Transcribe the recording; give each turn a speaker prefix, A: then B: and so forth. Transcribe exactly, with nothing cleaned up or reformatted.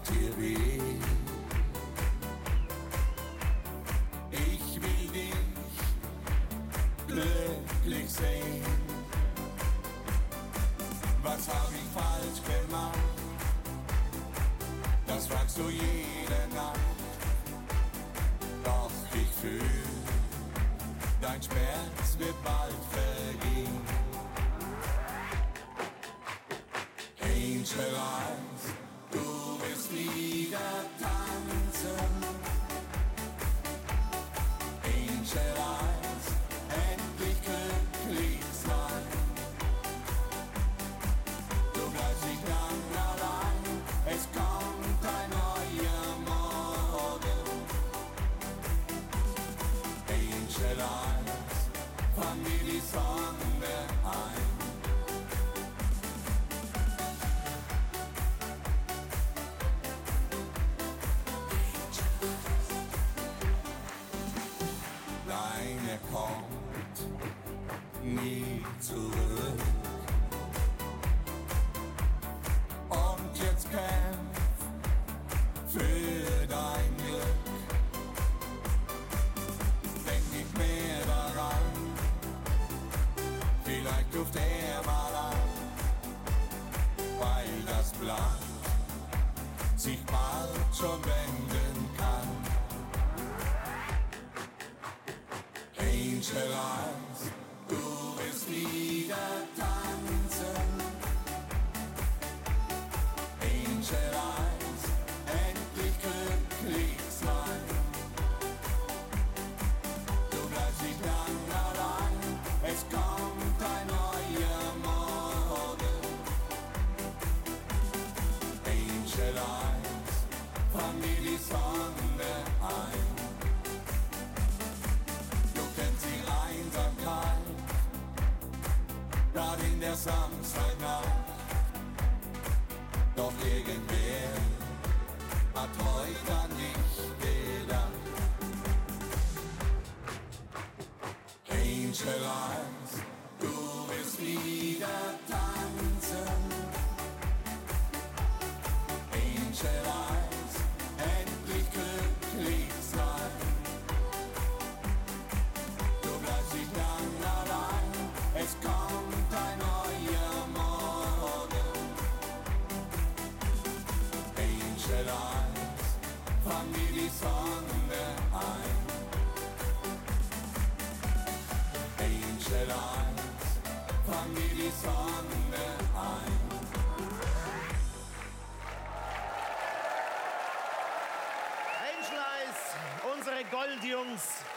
A: dir weh. Ich will dich glücklich sehen. Was hab ich falsch gemacht? Das fragst du jede Nacht. Doch ich fühl, dein Schmerz wird bald vergehen. Angel Eyes, du wirst wieder tanzen. Angel Eyes, endlich glücklich sein. Du bleibst nicht lang allein, es kommt ein neuer Morgen. Angel Eyes, fang mir die Sonne ein. Er kommt nie zurück. Und jetzt kämpf für dein Glück. Denk nicht mehr daran, vielleicht ruft er mal an, weil das Blatt sich bald schon wenden kann. Angel Eyes, du wirst wieder tanzen. Angel Eyes, endlich glücklich sein. Du bleibst nicht lang allein, es kommt ein neuer Morgen. Angel Eyes, fang mir die Sonne ein. Gerade in der Samstagnacht. Doch irgendwer hat heute an dich gedacht. Angel Eyes, du wirst wieder tanzen. Angel Eyes, endlich glücklich sein. Du bleibst nicht lang allein, es kommt ein neuer Morgen. Angel Eyes, fang mir die Sonne ein. Angel Eyes, fang mir die Sonne ein.
B: Angel Eyes, unsere Goldjungs.